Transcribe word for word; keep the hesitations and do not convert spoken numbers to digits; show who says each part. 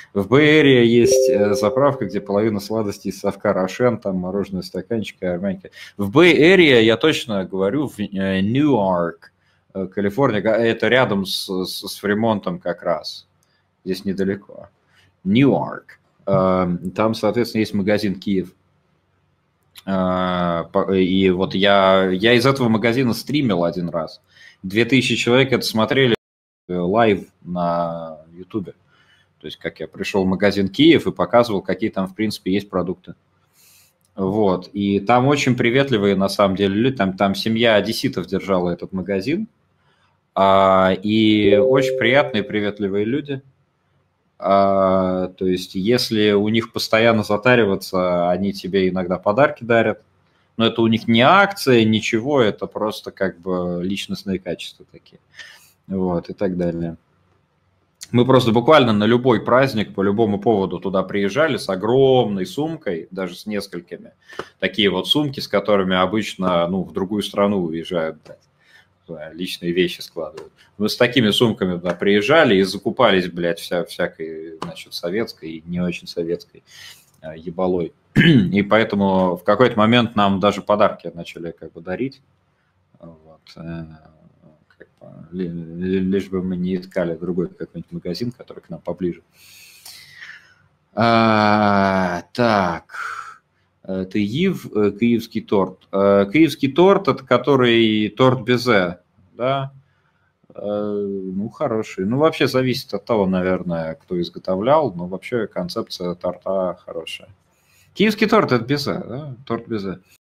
Speaker 1: В Бэй-Эре есть э, заправка, где половина сладостей из совка Рошен, там мороженое стаканчик, армянька. В Бэй-Эре, я точно говорю, в э, Ньюарк, э, Калифорния, это рядом с, с, с Фримонтом как раз. Здесь недалеко. Ньюарк. Э, там, соответственно, есть магазин Киев. Э, по- и вот я, я из этого магазина стримил один раз. Две тысячи человек это смотрели э, лайв на Ютубе. То есть, как я пришел в магазин Киев и показывал, какие там, в принципе, есть продукты. Вот. И там очень приветливые, на самом деле, люди. Там, там семья одесситов держала этот магазин. А, и очень приятные, приветливые люди. А, то есть, если у них постоянно затариваться, они тебе иногда подарки дарят. Но это у них не акция, ничего, это просто как бы личностные качества такие. Вот, и так далее. Мы просто буквально на любой праздник, по любому поводу туда приезжали с огромной сумкой, даже с несколькими. Такие вот сумки, с которыми обычно ну, в другую страну уезжают, блядь, личные вещи складывают. Мы с такими сумками туда приезжали и закупались, блядь, вся, всякой, значит, советской и не очень советской а, ебалой. И поэтому в какой-то момент нам даже подарки начали как бы дарить. Вот. Лишь бы мы не искали другой какой-нибудь магазин, который к нам поближе. А, так, ты Ив, киевский торт. Киевский торт, это который торт безе, да? Ну, хороший. Ну, вообще зависит от того, наверное, кто изготовлял, но вообще концепция торта хорошая. Киевский торт – это безе, да? Торт безе.